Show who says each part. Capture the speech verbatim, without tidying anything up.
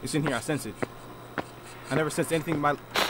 Speaker 1: It's in here. I sense it. I never sensed anything in my...